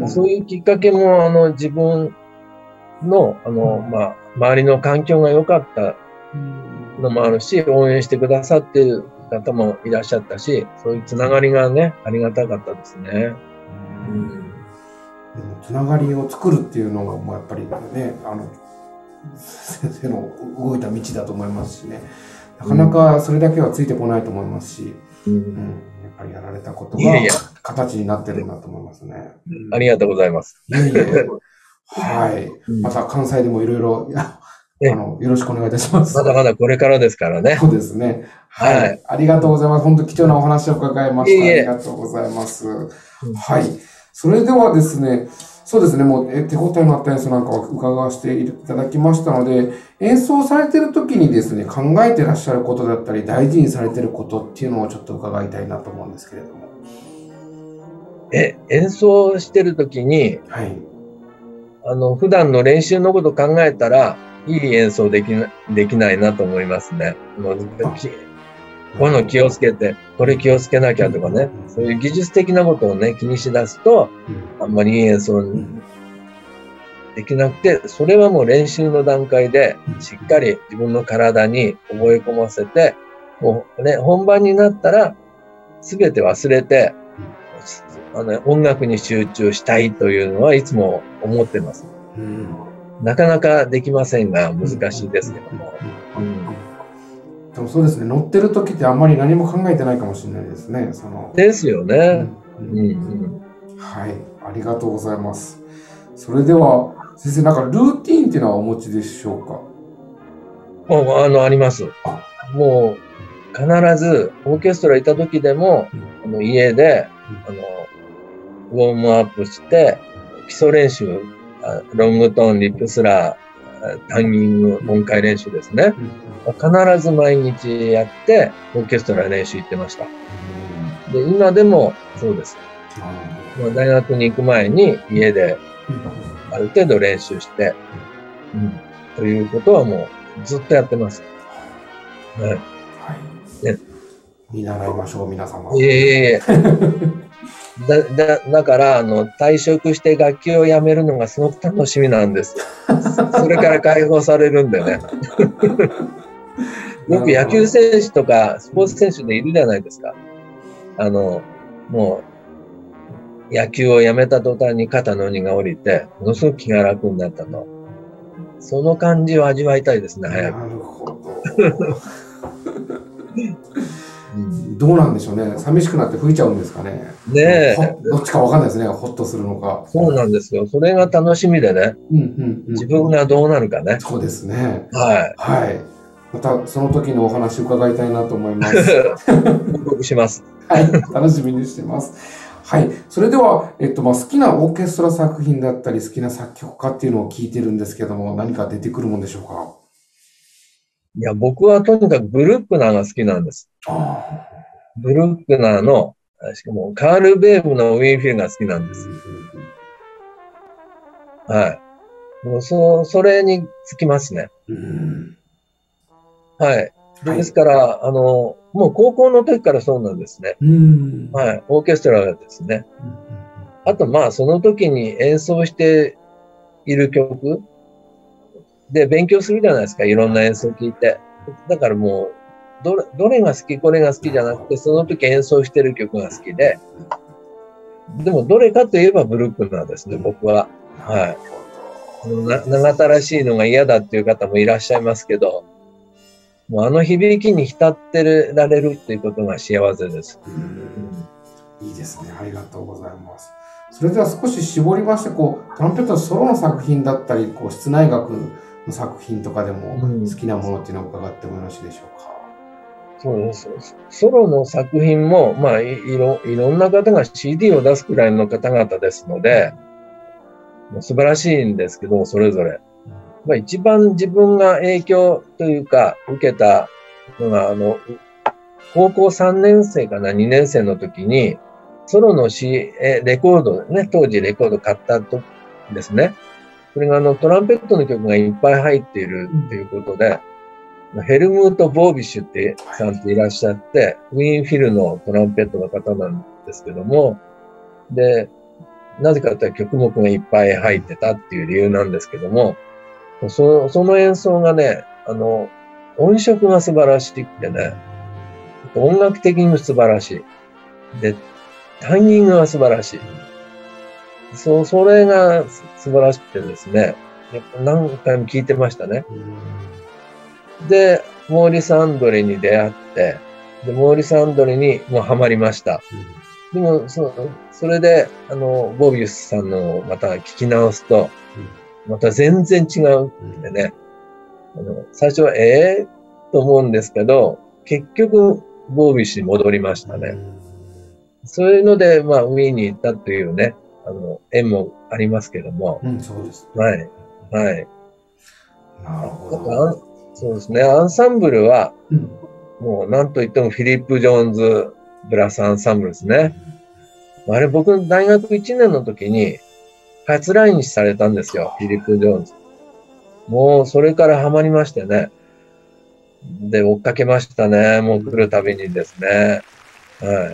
そういうきっかけもあの自分のあの、まあ、周りの環境が良かったのもあるし、応援してくださっている方もいらっしゃったし、そういうつながりがね、ありがたかったですね。うん、でもつながりを作るっていうのもやっぱりね、あの先生の動いた道だと思いますしね、なかなかそれだけはついてこないと思いますし、うんうん、やっぱりやられたことが形になってるんだと思いますね。 ありがとうございます。 いえいえ、はい、また関西でもいろいろあのよろしくお願いいたします。 まだまだこれからですからね。 そうですね。はい、はい、ありがとうございます。本当貴重なお話を伺いました。いえいえ、ありがとうございます。うん、はい、それではですね。そうですね、もう手応えのあった演奏なんかを伺わせていただきましたので、演奏されている時にですね、考えていらっしゃることだったり、大事にされていることっていうのをちょっと伺いたいなと思うんですけれども。 え、演奏してる時に、はい、あの、普段の練習のことを考えたら、いい演奏できな、できないなと思いますね。もうこういうの気をつけて、これ気をつけなきゃとかね、そういう技術的なことをね、気にしだすと、あんまりいい演奏できなくて、それはもう練習の段階で、しっかり自分の体に覚え込ませて、もうね、本番になったら、すべて忘れて、あの、音楽に集中したいというのはいつも思ってます。なかなかできませんが、難しいですけども。 でもそうですね、乗ってる時ってあんまり何も考えてないかもしれないですね。そのですよね。 はい、ありがとうございます。それでは先生、なんかルーティーンっていうのはお持ちでしょうか？もうあのあります。もう必ずオーケストラ行った時でも、うん、あの家で、うん、あのウォームアップして基礎練習、ロングトーン、リップスラー、タンギング、音階練習ですね。うん、必ず毎日やって、オーケストラ練習行ってました。うん、で、今でもそうです。うん、大学に行く前に家である程度練習して、うん、ということはもうずっとやってます。ね。はい。 ね、見習いましょう、皆様。 いえいえいえ。だ、だ、だから、あの、退職して楽器をやめるのがすごく楽しみなんです。それから解放されるんでね。よく野球選手とかスポーツ選手でいるじゃないですか。あの、もう、野球をやめた途端に肩の荷が下りて、ものすごく気が楽になったと。その感じを味わいたいですね、早く。 なるほど。どうなんでしょうね。寂しくなって吹いちゃうんですかね。 ねえ。 どっちかわかんないですね。ほっとするのか。 そうなんですよ。それが楽しみでね。うんうんうん、自分がどうなるかね。 そうですね。 はい。 はい。またその時のお話伺いたいなと思います。 報告します。 はい。楽しみにしてます。はい。それでは、えっと、まあ、好きなオーケストラ作品だったり、好きな作曲家っていうのを聞いてるんですけども、何か出てくるもんでしょうか？ いや、僕はとにかくブルックナーが好きなんです。ブルックナーの、しかもカール・ベーブのウィーンフィルが好きなんです。はい。もうそ、それにつきますね。はい。ですから、あの、もう高校の時からそうなんですね。はい。オーケストラがですね。あと、まあ、その時に演奏している曲で勉強するじゃないですか、いろんな演奏を聴いて。だからもう、どれ、どれが好き、これが好きじゃなくて、その時演奏してる曲が好きで、でもどれかといえばブルックナーですね、僕は。はい。な長田らしいのが嫌だっていう方もいらっしゃいますけど、もうあの響きに浸ってられるっていうことが幸せです。 うん、いいですね。ありがとうございます。それでは少し絞りまして、こう、トランペットのソロの作品だったり、こう、室内楽の作品とかでも好きなものっていうのを伺ってもよろしいでしょうか。 そうです。ソロの作品も、まあい、いろ、いろんな方が シーディー を出すくらいの方々ですので、もう素晴らしいんですけど、それぞれ。まあ、一番自分が影響というか、受けたのが、あの、高校さんねん生かな、にねん生の時に、ソロの、C、レコードね、当時レコード買ったとですね。それがあの、トランペットの曲がいっぱい入っているっていうことで、ヘルムート・ボービッシュってさんっていらっしゃって、ウィーンフィルのトランペットの方なんですけども、で、なぜかというと曲目がいっぱい入ってたっていう理由なんですけども、そ, その演奏がね、あの、音色が素晴らしくてね、音楽的にも素晴らしい。で、タイミングが素晴らしい。そう、それが素晴らしくてですね、何回も聞いてましたね。で、モーリス・アンドレに出会って、で、モーリス・アンドレにもうハマりました。でも、そ, それで、あの、ボービウスさんのをまた聞き直すと、また全然違うってね、あの最初はええー、と思うんですけど、結局、ボービッシュに戻りましたね。そういうので、まあ、ウィーンに行ったというね、あの、縁もありますけども。 うん、そうです、 ね。はい。はい。 なるほど。 そうですね。アンサンブルは、 うん、 もう何と言ってもフィリップ・ジョーンズ・ブラス・アンサンブルですね。あれ、僕、大学いちねんの時に、初来日されたんですよ、フィリップ・ジョーンズ。もう、それからハマりましてね。で、追っかけましたね。もう来るたびにですね。はい。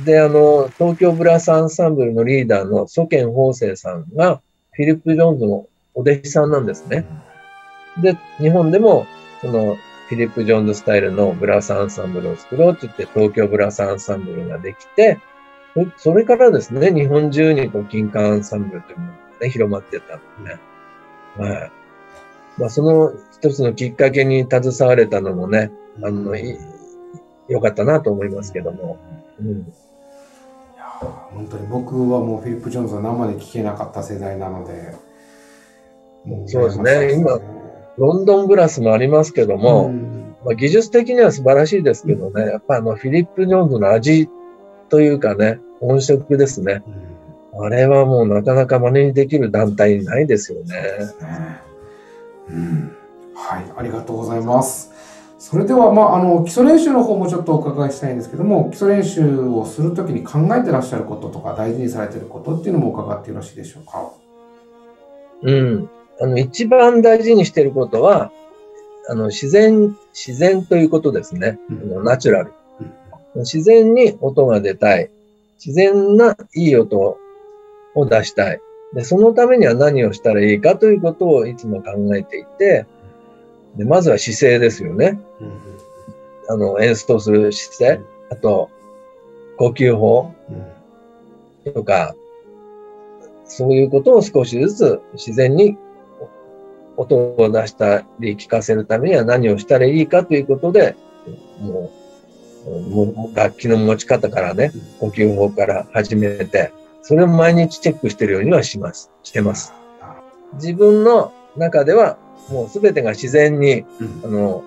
で、あの、東京ブラスアンサンブルのリーダーの蘇健法生さんが、フィリップ・ジョーンズのお弟子さんなんですね。で、日本でも、その、フィリップ・ジョーンズスタイルのブラスアンサンブルを作ろうって言って、東京ブラスアンサンブルができて、それからですね、日本中にこう金管アンサンブルというものがね、広まってったんですね。はい。まあ、その一つのきっかけに携われたのもね、あの、良かったなと思いますけども。うん、いや本当に僕はもうフィリップ・ジョーンズは生で聴けなかった世代なので、 もうそうですね、今、ロンドンブラスもありますけども、うん、まあ、技術的には素晴らしいですけどね、やっぱあのフィリップ・ジョーンズの味というかね、音色ですね。うん、あれはもうなかなか真似にできる団体ないですよね。そうですね。 うん、はい、ありがとうございます。それでは、まあ、あの基礎練習の方もちょっとお伺いしたいんですけども、基礎練習をするときに考えてらっしゃることとか、大事にされていることっていうのも伺ってよろしいでしょうか。 うん、あの一番大事にしていることは、あの自然、自然ということですね。うん、ナチュラル、うん。自然に音が出たい。自然ないい音を出したい。で、そのためには何をしたらいいかということをいつも考えていて、でまずは姿勢ですよね。うん、あの、演奏する姿勢、あと、呼吸法とか、そういうことを少しずつ自然に音を出したり聞かせるためには何をしたらいいかということで、もう、もう楽器の持ち方からね、呼吸法から始めて、それを毎日チェックしてるようにはします。してます。自分の中ではもうすべてが自然に、うん、あの、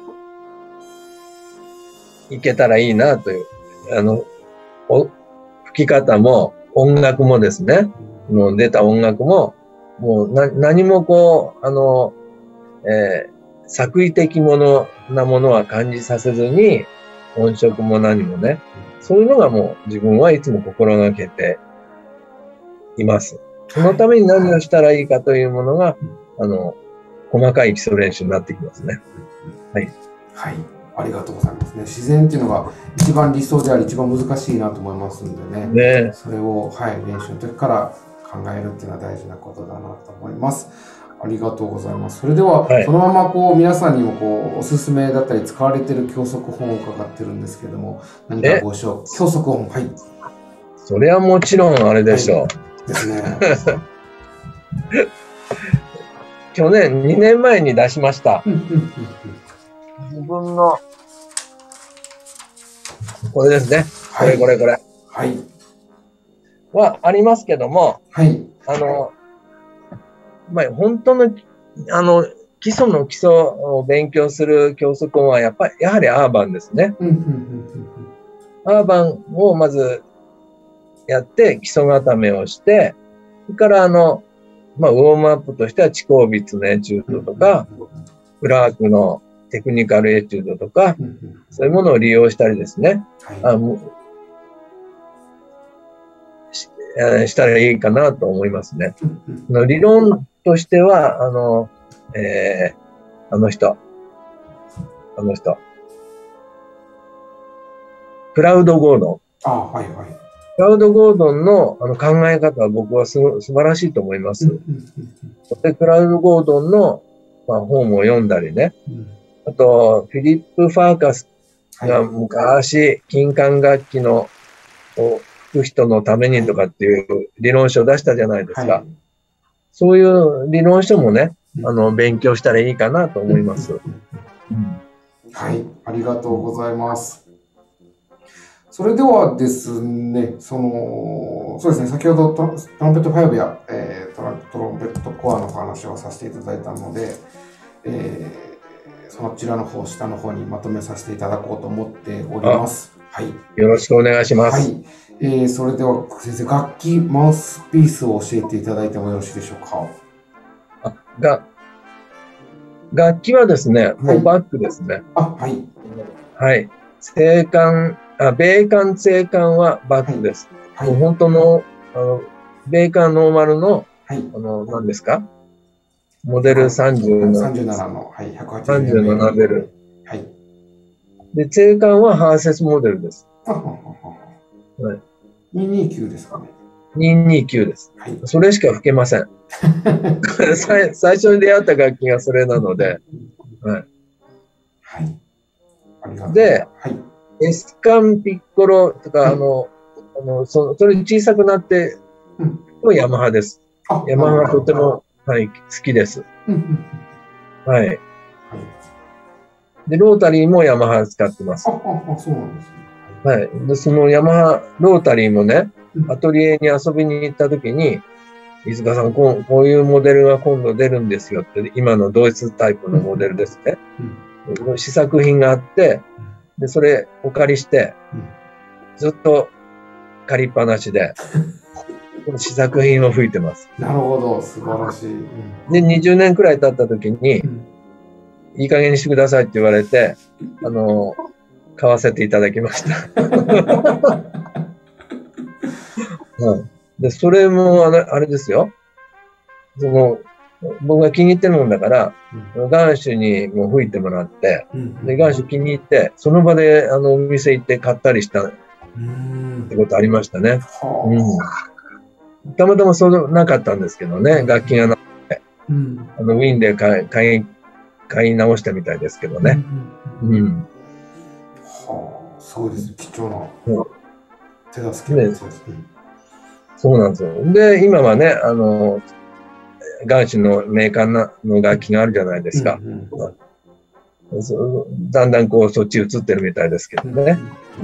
いけたらいいなという、あの、お吹き方も音楽もですね、もう出た音楽も、もうな何もこう、あの、えー、作為的ものなものは感じさせずに、音色も何もね、そういうのがもう自分はいつも心がけています。そのために何をしたらいいかというものが、あの、細かい基礎練習になってきますね。はい。 はい。ありがとうございますね。自然っていうのが一番理想であり、一番難しいなと思いますんでね。ね。それを、はい、練習の時から考考えるっていうのは大事なことだなと思います。ありがとうございます。それでは、 はい、 そのままこう皆さんにもこうおすすめだったり使われている教則本を伺ってるんですけども、何かご紹介、教則本、はい。 それはもちろんあれでしょう。はい、 ですね。 去年、にねんまえに出しました。自分の、これですね。これこれこれ。 はい。 はありますけども、 はい。 あの、まあ、本当の、あの、基礎の基礎を勉強する教則本は、やっぱり、やはりアーバンですね。アーバンをまずやって、基礎固めをして、それから、あの、まあ、ウォームアップとしては、地高筆のエチュードとか、クラークのテクニカルエチュードとか、そういうものを利用したりですね。はい、あもし, したらいいかなと思いますね。の理論としては、あの、えー、あの人、あの人、クラウド・ゴードン。 あ、はいはい。 クラウド・ゴードンのあの考え方は僕はす素晴らしいと思います。で、クラウド・ゴードンの、まあ、本を読んだりね。あと、フィリップ・ファーカスが昔、金管楽器のを吹く人のためにとかっていう理論書を出したじゃないですか。はい、そういう理論書もね、あの、勉強したらいいかなと思います。 はい、ありがとうございます。それではですね、その、そうですね、先ほどトランペットファイブや、えー、トラントロンペットコアの話をさせていただいたので、えー、そちらの方、下の方にまとめさせていただこうと思っております。はい。 よろしくお願いします。 はい。えー、それでは先生、楽器、マウスピースを教えていただいてもよろしいでしょうか。 あ、が、楽器はですね、もうバックですね。 はい、あ、はい。 はい。静管、あ、米管、静管はバックです。はい、もう本当の、あの、米管ノーマルの、はい、あの、何ですかモデルさんじゅうなな。 さんじゅうななの、はい、ひゃくはちじゅうさんじゅうななベル。 はい。 で、静管はハーセスモデルです。 あははは。はい。にひゃくにじゅうきゅうですかね。 にひゃくにじゅうきゅうです。はい。それしか吹けません。最最初に出会った楽器がそれなので。はい。 はい。ありがとう。 で、 はい。 エスカンピッコロとか、はい、あの、あのそそれ小さくなって、もヤマハです。ヤマハがとても、はい、好きです。はい。で、ロータリーもヤマハ使ってます。 あ、あ、そうなんですね。 はい。で、そのヤマハ、ロータリーもね、アトリエに遊びに行った時に、飯塚さん、こう、こういうモデルが今度出るんですよって、今のドイツタイプのモデルですね。うん、試作品があって、で、それお借りして、ずっと借りっぱなしで、試作品を吹いてます。 なるほど、素晴らしい。 で、にじゅうねんくらい経った時に、いい加減にしてくださいって言われて、あの、買わせていただきました。うん、で、それもあれ、あれですよ。その、僕が気に入ってるもんだから、うん、ガンシュにも吹いてもらって、うん、で、ガンシュ気に入って、その場であのお店行って買ったりしたってことありましたね。うん、たまたまそうなかったんですけどね、楽器がなくて、うん、あのウィーンで買い、買い、買い直したみたいですけどね。うん。うん、 はあ、そうです。貴重な手助けですね。 そうなんですよ。で、今はね、あの、ガンシュのメーカーの楽器があるじゃないですか。うんうん、だんだんこう、そっち移ってるみたいですけどね。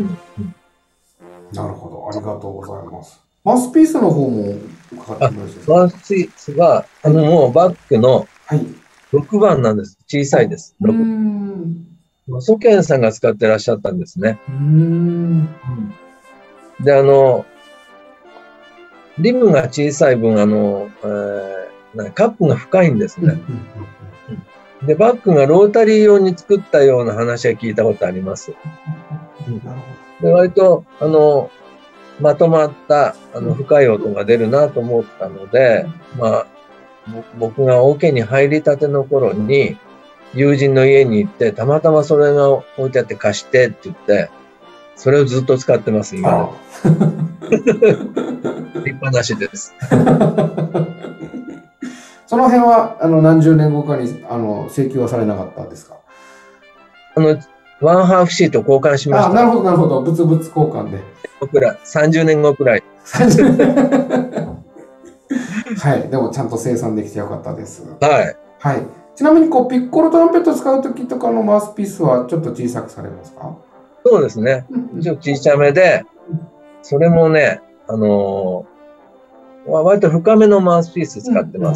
なるほど。ありがとうございます。マウスピースの方も伺ってもよろしいですか？ マウスピースは、あの、もうバックのろくばんなんです。小さいです。ろくばん。ソケンさんが使ってらっしゃったんですね。うんで、あの、リムが小さい分、あの、えー、カップが深いんですね。で、バックがロータリー用に作ったような話は聞いたことあります。で、割と、あの、まとまった、あの、深い音が出るなと思ったので、まあ、僕がオケに入りたての頃に、友人の家に行って、たまたまそれが置いてあって貸してって言って、それをずっと使ってます、今。立派話です。 その辺はあの何十年後かにあの請求はされなかったんですか？ あのワンハーフシート交換しました。 あ、なるほどなるほど、物々交換で。 僕らさんじゅうねんごくらい。 さんじゅうねんはい、でもちゃんと生産できてよかったです。 はい。 はい。ちなみにこうピッコロトランペット使うときとかのマウスピースはちょっと小さくされますか？ そうですね。ちょっと小さめで、それもね、あのー、割と深めのマウスピース使ってます。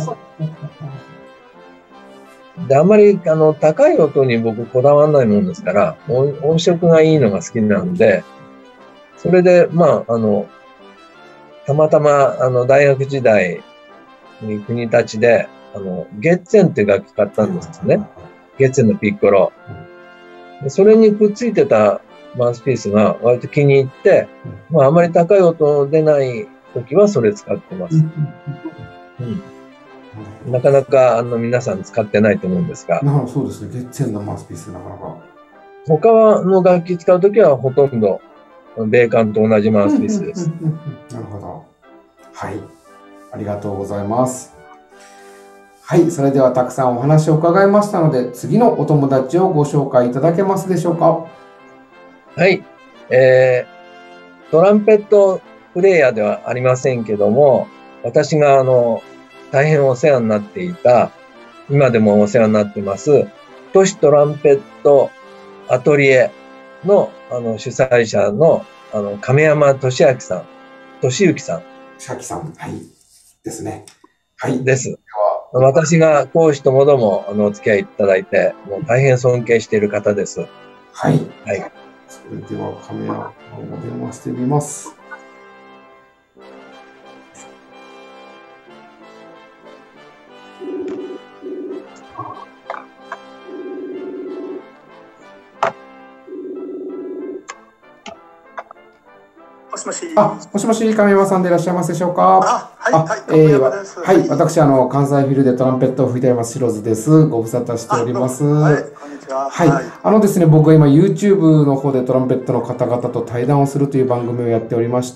で、あんまりあの高い音に僕こだわらないもんですから、音、音色がいいのが好きなんで、それで、まあ、あの、たまたまあの大学時代に国立で、あの、ゲッツェンって楽器買ったんですね。ゲッツェンのピッコロ。でそれにくっついてたマウスピースが割と気に入って、まあ、あまり高い音出ない時はそれ使ってます。うん、なかなかあの皆さん使ってないと思うんですが。 なるほど、そうですね。ゲッツェンのマウスピースなかなか。 他の楽器使うときはほとんど米管と同じマウスピースです。 なるほど。はい。ありがとうございます。はい。それではたくさんお話を伺いましたので、次のお友達をご紹介いただけますでしょうか。 はい。えー、トランペットプレイヤーではありませんけども、私があの、大変お世話になっていた、今でもお世話になってます、都市トランペットアトリエの、あの主催者の、あの亀山俊明さん、俊之さん。 俊明さん、はい。ですね。はい。 です。私が講師ともどもあのお付き合いいただいて、もう大変尊敬している方です。 はい。 はい。 それでは亀山さんを電話してみます。 もしもし。 あ、もしもし、亀山さんでいらっしゃいますでしょうか。 あ、はい、 あ、 はい、 えー、はい、私、あの、関西フィルでトランペットを吹いております、白津です。ご無沙汰しております。 はい、こんにちは。 はい、はい、あのですね、僕は今、YouTube の方でトランペットの方々と対談をするという番組をやっておりまして、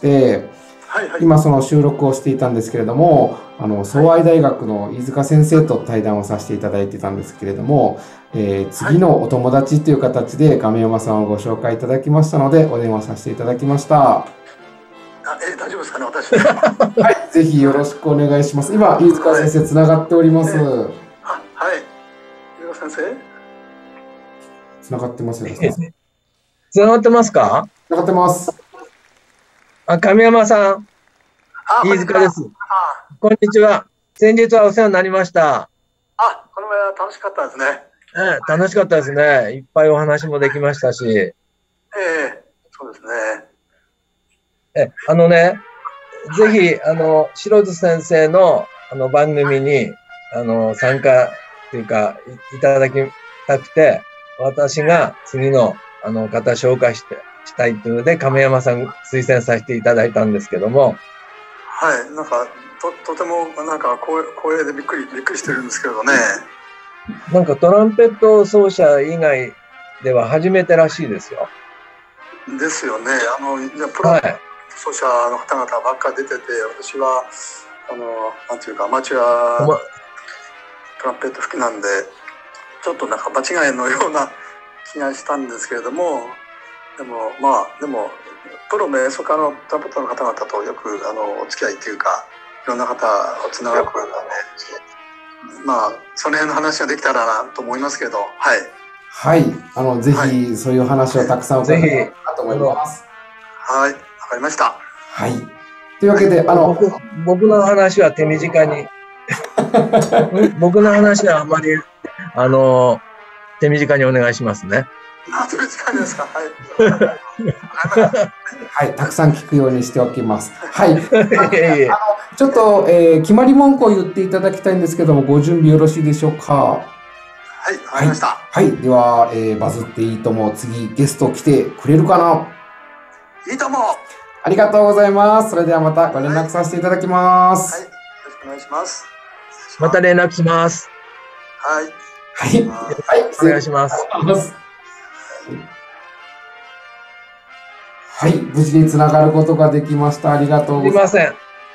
はいはい、今、その収録をしていたんですけれども、あの、相愛大学の飯塚先生と対談をさせていただいてたんですけれども、えー、次のお友達という形で亀山さんをご紹介いただきましたので、お電話させていただきました。 あ、えー、大丈夫ですかね、私。 はい、ぜひよろしくお願いします。今、飯塚先生、つながっております。はい、 あ、はい。飯塚先生。 つながってますよ。 つながってますか。 つながってます。 あ、亀山さん。飯塚です。こんにちは。先日はお世話になりました。 あ、この前は楽しかったですね。 ええ、楽しかったですね。いっぱいお話もできましたし。ええ、そうですね。 え、あのね、ぜひ、あの、白津先生の、あの、番組に、あの、参加というか、い、いただきたくて、私が次の、あの、方紹介して、したいというので、亀山さん推薦させていただいたんですけども。 はい、なんか、と、とても、なんか、光、光栄でびっくり、びっくりしてるんですけどね。 なんか、トランペット奏者以外では初めてらしいですよ。 ですよね。あの、プロ、はい、奏者の方々ばっか出てて、私はあのなんていうかアマチュアトランペット吹きなんでちょっとなんか場違いのような気がしたんですけれども、でもまあでもプロの演奏家のトランペットの方々とよくあのお付き合いっていうかいろんな方をつながるので、まあその辺の話ができたらなと思いますけど、はい。 はい、あのぜひそういう話をたくさん伺いたいなと思います。 はい。わかりました。 はい。というわけで、あの、 僕、僕の話は手短に。僕の話はあまり、あの、手短にお願いしますね。 あ、手短ですか。はい。 はい、たくさん聞くようにしておきます。はい。あのちょっと、えー、決まり文句を言っていただきたいんですけども、ご準備よろしいでしょうか。 はい、わかりました。 はい。はい、では、えー、バズっていいとも、次ゲスト来てくれるかな。 いいとも。 ありがとうございます。それではまたご連絡させていただきます。 はい。はい、よろしくお願いします。 また連絡します。 はい。 はい。はい。 お願いします。 はい。無事につながることができました。ありがとうございます。 すいません。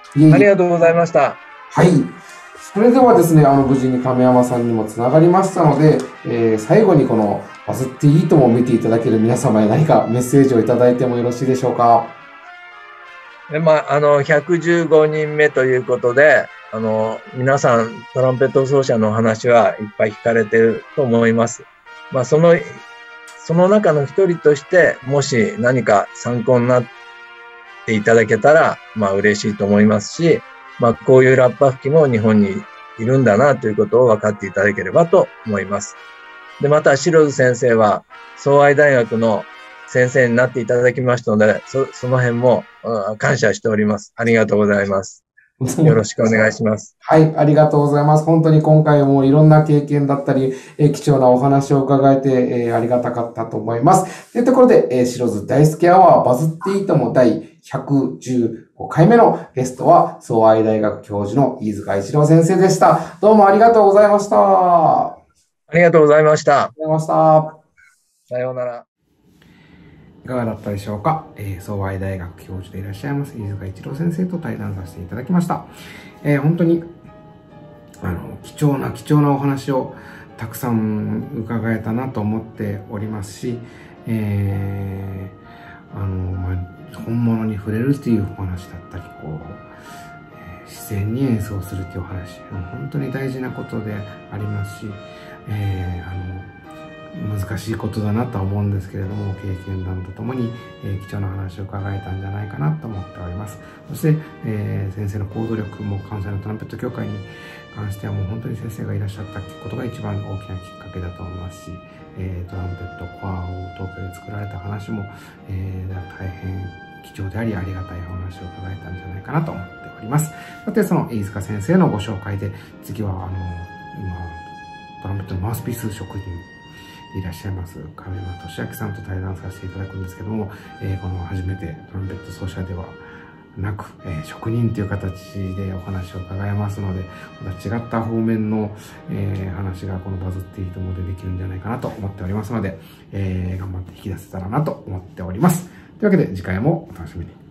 ありがとうございました。 はい。それではですね、あの、無事に亀山さんにもつながりましたので、えー、最後にこのバズっていいとも見ていただける皆様へ何かメッセージをいただいてもよろしいでしょうか。 で、まあ、あの、ひゃくじゅうごにんめということで、あの、皆さんトランペット奏者の話はいっぱい聞かれてると思います。まあ、その、その中の一人として、もし何か参考になっていただけたら、まあ、嬉しいと思いますし、まあ、こういうラッパ吹きも日本にいるんだなということを分かっていただければと思います。で、また、白津先生は、相愛大学の先生になっていただきましたので、そ, その辺も感謝しております。ありがとうございます。よろしくお願いします。 はい、ありがとうございます。本当に今回もいろんな経験だったり、え貴重なお話を伺えて、えー、ありがたかったと思います。というところで、えー、白津大輔アワーバズっていいとも第ひゃくじゅうごかいめのゲストは、相愛大学教授の飯塚一郎先生でした。どうもありがとうございました。 ありがとうございました。 ありがとうございました。 さようなら。 いかがだったでしょうか。えー、相愛大学教授でいらっしゃいます飯塚一郎先生と対談させていただきました。えー、本当にあの貴重な貴重なお話をたくさん伺えたなと思っておりますし、えー、あのまあ、本物に触れるっていうお話だったり、こう、えー、自然に演奏するっていうお話、本当に大事なことでありますし、えー、あの難しいことだなとは思うんですけれども、経験談とともに、えー、貴重な話を伺えたんじゃないかなと思っております。そして、えー、先生の行動力も関西のトランペット協会に関してはもう本当に先生がいらっしゃったことが一番大きなきっかけだと思いますし、えー、トランペットコアを東京で作られた話も、えー、大変貴重でありありがたいお話を伺えたんじゃないかなと思っております。さて、その飯塚先生のご紹介で、次はあの今トランペットのマウスピース職人いらっしゃいます亀山俊明さんと対談させていただくんですけども、えー、この初めてトランペット奏者ではなく、えー、職人という形でお話を伺いますので、また違った方面の、えー、話がこのバズっていいともでできるんじゃないかなと思っておりますので、えー、頑張って引き出せたらなと思っております。というわけで次回もお楽しみに。